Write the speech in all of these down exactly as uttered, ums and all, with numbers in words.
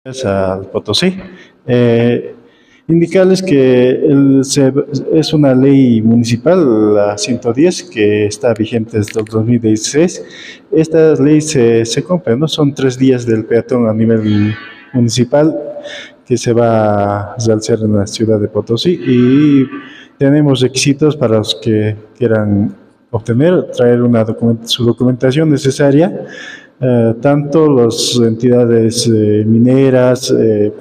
Al Potosí. Eh, indicarles que el, se, es una ley municipal, la ciento diez, que está vigente desde el dos mil dieciséis. Esta ley se, se cumple, ¿no? Son tres días del peatón a nivel municipal que se va a realizar en la ciudad de Potosí y tenemos requisitos para los que quieran obtener, traer una document su documentación necesaria. Uh, tanto las entidades eh, mineras eh,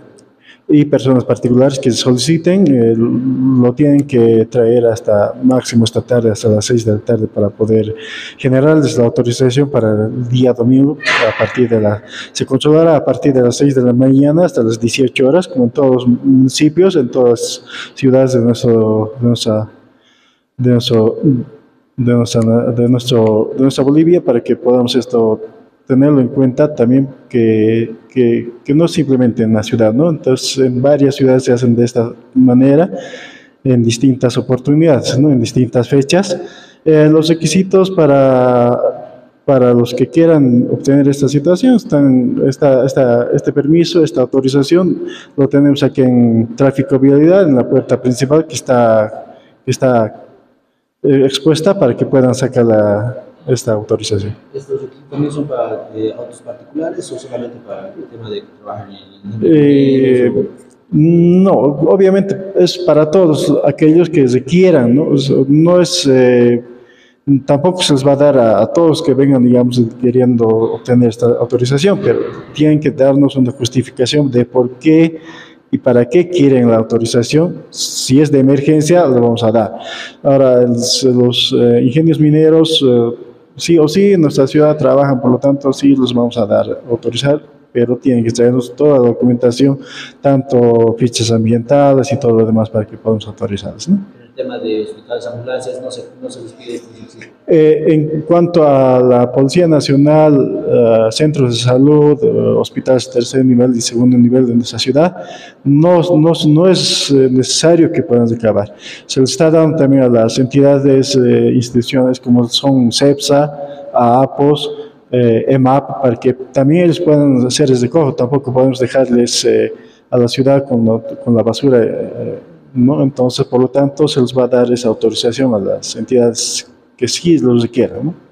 y personas particulares que soliciten eh, lo tienen que traer hasta máximo esta tarde, hasta las seis de la tarde, para poder generarles la autorización para el día domingo. A partir de la, se controlará a partir de las seis de la mañana hasta las dieciocho horas, como en todos los municipios, en todas las ciudades de, nuestro, de nuestra de nuestro de nuestra, de nuestro de nuestra Bolivia, para que podamos esto tenerlo en cuenta también, que, que, que no simplemente en la ciudad, ¿no? Entonces, en varias ciudades se hacen de esta manera, en distintas oportunidades, ¿no? En distintas fechas. Eh, los requisitos para, para los que quieran obtener esta situación, están, esta, esta, este permiso, esta autorización, lo tenemos aquí en Tráfico Vialidad, en la puerta principal, que está, que está eh, expuesta para que puedan sacar la esta autorización. ¿Estos también son para eh, autos particulares o solamente para el tema de que trabajan en eh, o... No, obviamente es para todos aquellos que requieran, ¿no? No es, eh, tampoco se les va a dar a, a todos que vengan, digamos, queriendo obtener esta autorización, pero tienen que darnos una justificación de por qué y para qué quieren la autorización. Si es de emergencia, lo vamos a dar. Ahora, los, los eh, ingenios mineros, eh, sí o sí, en nuestra ciudad trabajan, por lo tanto, sí los vamos a dar, autorizar, pero tienen que traernos toda la documentación, tanto fichas ambientales y todo lo demás, para que podamos autorizarlos, ¿no? El tema de hospitales, ambulancias, no se, no se les pide. Eh, en cuanto a la Policía Nacional, uh, centros de salud, uh, hospitales de tercer nivel y segundo nivel de nuestra ciudad, no, no, no es necesario que puedan recabar. Se les está dando también a las entidades, eh, instituciones como son CEPSA, a APOS, eh, EMAP, para que también ellos puedan hacer el recojo. Tampoco podemos dejarles eh, a la ciudad con, lo, con la basura, eh, ¿no? Entonces, por lo tanto, se les va a dar esa autorización a las entidades que sí los requieran, ¿no?